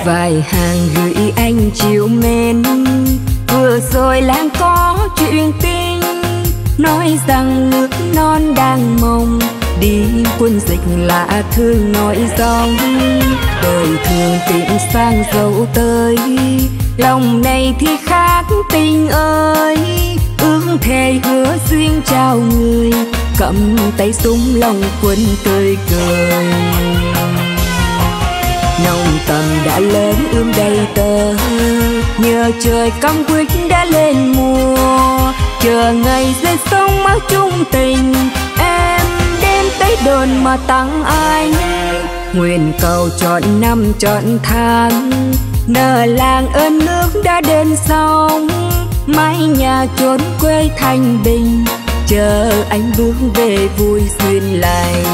Vài hàng gửi anh chiều mến, vừa rồi làng có chuyện tình, nói rằng nước non đang mong, đi quân dịch lạ thương nói dòng. Đời thường tìm sang dẫu tới, lòng này thì khác tình ơi. Ước thề hứa duyên trao người, cầm tay súng lòng quân tươi cười. Nồng tầm đã lớn ươm đầy tơ, nhờ trời cam quýt đã lên mùa. Chờ ngày rơi sông máu chung tình, em đem tới đồn mà tặng anh. Nguyện cầu trọn năm trọn tháng, nở làng ơn nước đã đến sông. Mái nhà chốn quê thanh bình, chờ anh bước về vui duyên lành.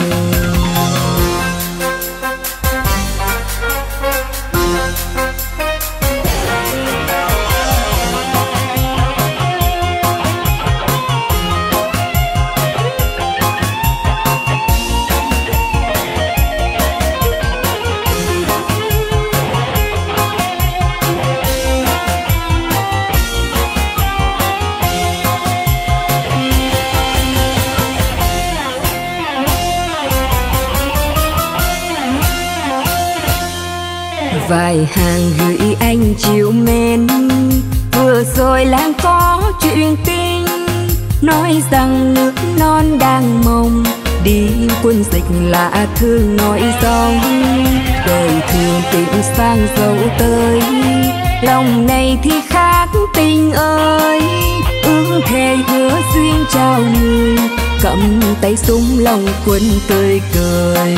Vài hàng gửi anh chiều mến, vừa rồi làng có chuyện tình, nói rằng nước non đang mong, đi quân dịch lạ thương nói dòng. Đời thường tìm sang dẫu tới, lòng này thì khác tình ơi. Ước thề hứa duyên trao người, cầm tay súng lòng quân tươi cười.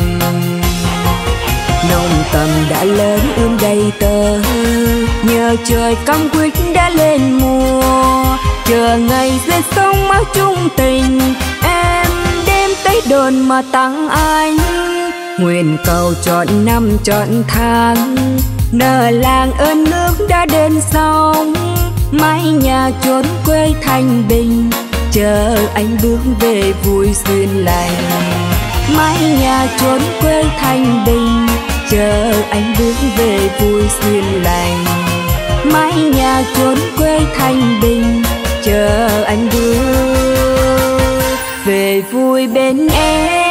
Nồng tầm đã lớn ươm đầy tơ, nhờ trời cam quýt đã lên mùa. Chờ ngày rơi sông máu chung tình, em đem tới đồn mà tặng anh. Nguyện cầu trọn năm trọn tháng, nở làng ơn nước đã đến sông. Mái nhà chốn quê thanh bình, chờ anh bước về vui duyên lành. Mái nhà chốn quê thanh bình, chờ anh bước về vui duyên lành. Mái nhà chốn quê thanh bình, chờ anh bước về vui bên em.